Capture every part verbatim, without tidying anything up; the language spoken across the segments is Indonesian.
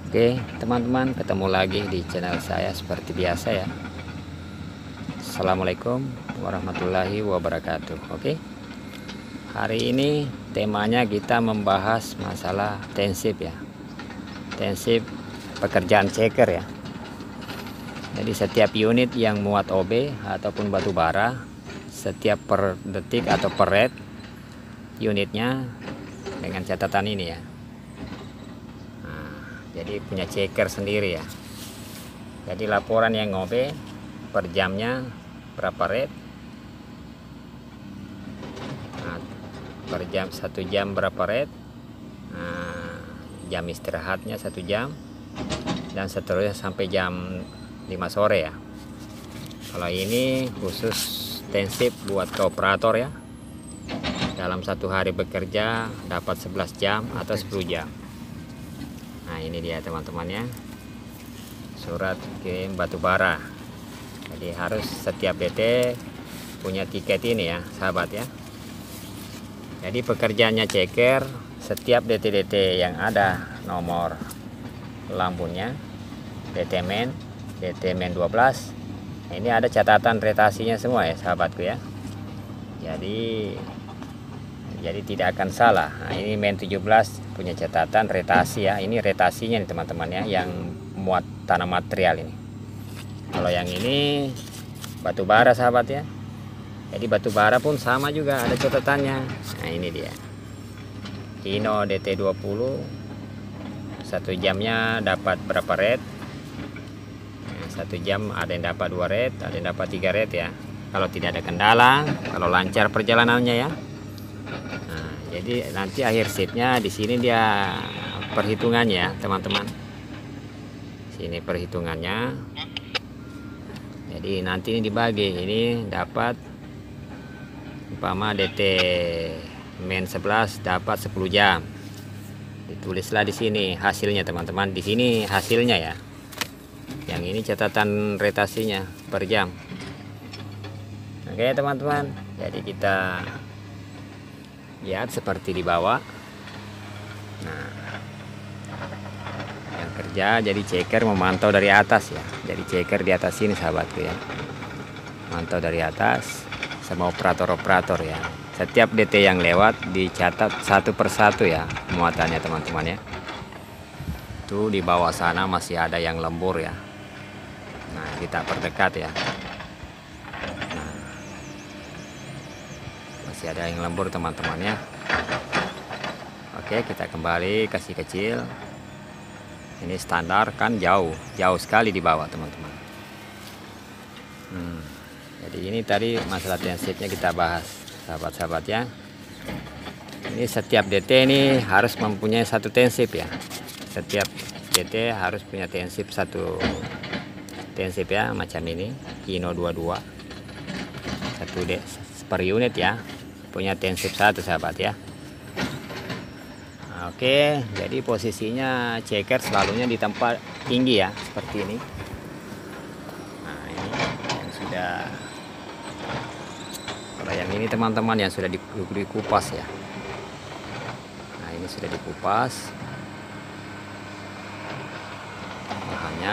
Oke teman-teman, ketemu lagi di channel saya seperti biasa ya. Assalamualaikum warahmatullahi wabarakatuh. Oke, hari ini temanya kita membahas masalah tensip ya, tensip pekerjaan ceker ya. Jadi setiap unit yang muat O B ataupun batu bara, setiap per detik atau per red unitnya dengan catatan ini ya. Jadi punya ceker sendiri ya. Jadi laporan yang O B per jamnya berapa red, nah, per jam satu jam berapa red, nah, jam istirahatnya satu jam, dan seterusnya sampai jam lima sore ya. Kalau ini khusus tensip buat ke operator ya, dalam satu hari bekerja dapat sebelas jam atau sepuluh jam. Nah ini dia teman-teman ya, surat kirim batu bara. Jadi harus setiap D T punya tiket ini ya sahabat ya. Jadi pekerjaannya ceker, setiap D T-D T yang ada nomor lampunya, D T men, D T men dua belas, ini ada catatan retasinya semua ya sahabatku ya. Jadi jadi tidak akan salah. Nah, ini men tujuh belas punya catatan retasi ya. Ini retasinya nih teman-teman ya, yang muat tanah material ini. Kalau yang ini batu bara sahabat ya. Jadi batu bara pun sama juga ada catatannya. Nah ini dia, Kino D T dua puluh, satu jamnya dapat berapa red. Nah, satu jam ada yang dapat dua red, ada yang dapat tiga red ya, kalau tidak ada kendala, kalau lancar perjalanannya ya. Nah, jadi nanti akhir shiftnya di sini dia perhitungannya ya teman-teman. Sini perhitungannya. Jadi nanti ini dibagi, ini dapat umpama D T men sebelas dapat sepuluh jam. Ditulislah di sini hasilnya teman-teman. Di sini hasilnya ya. Yang ini catatan retasinya per jam. Oke teman-teman. Jadi kita lihat seperti di bawah. Nah, yang kerja jadi ceker memantau dari atas ya. Jadi ceker di atas sini sahabatku ya, mantau dari atas sama operator-operator ya. Setiap D T yang lewat dicatat satu persatu ya muatannya teman-teman ya. Tuh di bawah sana masih ada yang lembur ya. Nah kita perdekat ya. Masih ada yang lembur teman-teman ya. Oke, kita kembali kasih kecil. Ini standar kan jauh jauh sekali di bawah teman-teman. hmm. Jadi ini tadi masalah tensipnya kita bahas sahabat-sahabat ya. Ini setiap D T ini harus mempunyai satu tensip ya. Setiap D T harus punya tensip satu tensip ya, macam ini Kino dua puluh dua, satu D per unit ya, punya tensip satu sahabat ya. Oke, jadi posisinya ceker selalunya di tempat tinggi ya, seperti ini. Nah ini yang sudah, kalau yang ini teman-teman yang sudah dikupas ya. Nah ini sudah dikupas bahannya.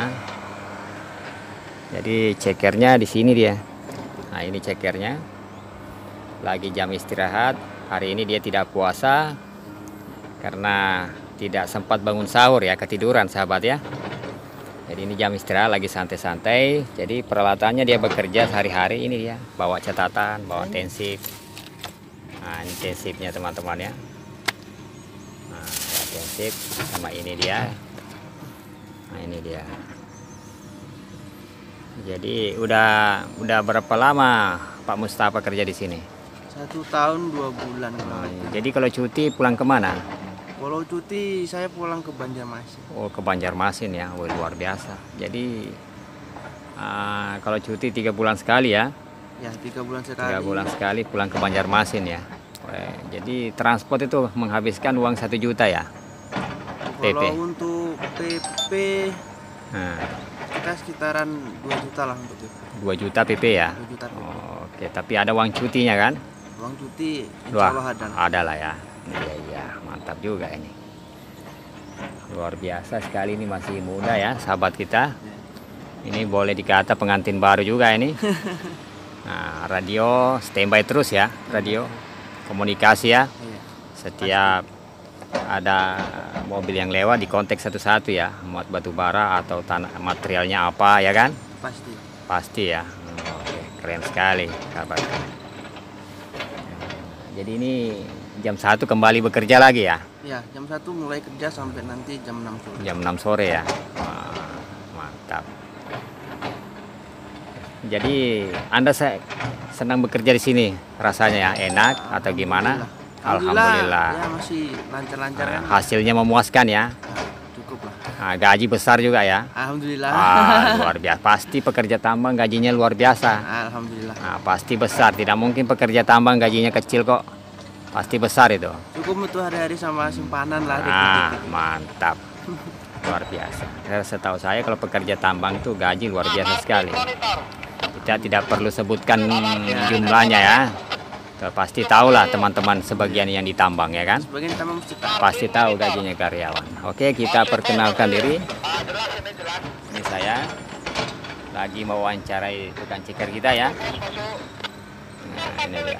Jadi cekernya di sini dia. Nah ini cekernya lagi jam istirahat. Hari ini dia tidak puasa karena tidak sempat bangun sahur ya, ketiduran sahabat ya. Jadi ini jam istirahat lagi santai-santai. Jadi peralatannya dia bekerja sehari-hari ini dia bawa catatan, bawa tensip. Nah ini tensipnya teman-teman ya. Nah tensip sama ini dia. Nah ini dia. Jadi udah udah berapa lama Pak Mustafa kerja di sini? Satu tahun dua bulan. Oh, jadi kalau cuti pulang kemana? Kalau cuti saya pulang ke Banjarmasin. Oh ke Banjarmasin ya, oh, luar biasa. Jadi uh, kalau cuti tiga bulan sekali ya? Ya tiga bulan sekali. Tiga bulan sekali pulang ke Banjarmasin ya. Oh, jadi transport itu menghabiskan uang satu juta ya? Kalau P P. untuk P P, Nah. kita sekitaran dua juta lah untuk P P. dua juta P P ya? dua juta P P. Oh, oke, tapi ada uang cutinya kan? Uang cuti insya Wah, Allah ada. ada lah ya. Iya iya, mantap juga ini. Luar biasa sekali, ini masih muda ya sahabat kita. Ini boleh dikata pengantin baru juga ini. Nah, radio standby terus ya, radio komunikasi ya. Iya. Setiap ada mobil yang lewat di kontak satu-satu ya, muat batu bara atau tanah materialnya apa ya kan? Pasti. Pasti ya. Hmm, Oke, keren sekali sahabat. Jadi ini jam satu kembali bekerja lagi ya? Ya, jam satu mulai kerja sampai nanti jam enam sore. Jam enam sore ya. Wah, mantap. Jadi Anda saya senang bekerja di sini, rasanya ya enak atau gimana? Alhamdulillah. Ya masih lancar-lancar Nah, kan. hasilnya memuaskan ya. Nah, cukup lah. Nah, gaji besar juga ya. Alhamdulillah. Ah, luar biasa. Pasti pekerja tambang gajinya luar biasa. Alhamdulillah. Nah, pasti besar. Tidak mungkin pekerja tambang gajinya kecil kok. Pasti besar itu. Cukup untuk hari-hari sama simpanan lah. Ah, dikit-dikit. mantap. Luar biasa. Setahu saya kalau pekerja tambang tuh gaji luar biasa sekali. Kita tidak perlu sebutkan jumlahnya ya. Tuh, pasti tahulah teman-teman sebagian yang ditambang ya kan. Sebagian tambang mesti tahu. Pasti tahu gajinya karyawan. Oke, kita perkenalkan diri. Ini saya lagi mewawancarai tukang ceker kita ya. Nah, ini dia.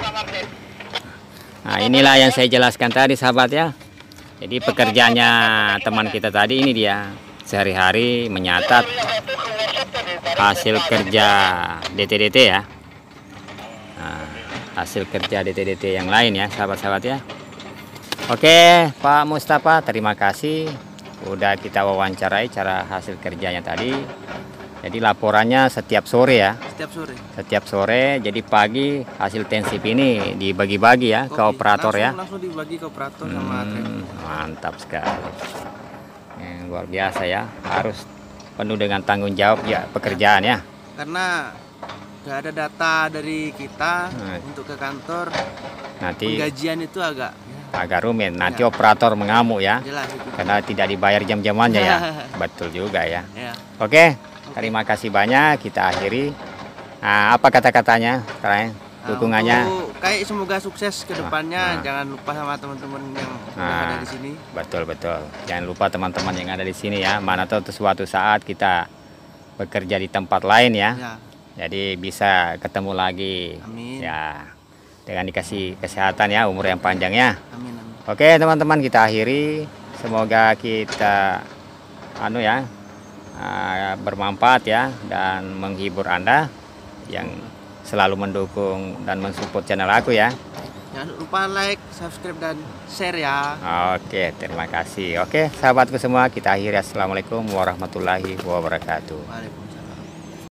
Nah, inilah yang saya jelaskan tadi sahabat ya. Jadi pekerjaannya teman kita tadi ini dia sehari-hari menyatat hasil kerja D T D T ya. Nah, hasil kerja D T D T yang lain ya sahabat-sahabat ya. Oke Pak Mustafa, terima kasih udah kita wawancarai cara hasil kerjanya tadi. Jadi laporannya setiap sore ya. Setiap sore. Setiap sore, jadi pagi hasil tensip ini dibagi-bagi ya ke Kopi. operator langsung, ya. Langsung dibagi ke operator sama trader. Hmm, mantap sekali. Yang luar biasa ya, harus penuh dengan tanggung jawab ya pekerjaan ya. Karena gak ada data dari kita Nah. untuk ke kantor. Nanti Penggajian itu agak agak rumit. Nanti Ya. operator mengamuk ya, jelas itu. karena tidak dibayar jam-jamannya ya. Betul juga ya. Ya. Oke, terima kasih banyak. Kita akhiri. Nah, apa kata-katanya? Terakhir, Nah, dukungannya. untuk kayak semoga sukses ke depannya. Nah. Jangan lupa sama teman-teman yang udah Nah. ada di sini. Betul betul. Jangan lupa teman-teman yang ada di sini ya. Mana tahu suatu saat kita bekerja di tempat lain ya. Ya. Jadi bisa ketemu lagi. Amin. Ya. Dengan dikasih kesehatan ya, umur yang panjang ya. Amin, amin. Oke teman-teman, kita akhiri. Semoga kita anu ya uh, bermanfaat ya dan menghibur Anda yang selalu mendukung dan mensupport channel aku ya. Jangan lupa like, subscribe, dan share ya. Oke, terima kasih. Oke, sahabatku semua, kita akhiri. Assalamualaikum warahmatullahi wabarakatuh. Waalaikumsalam.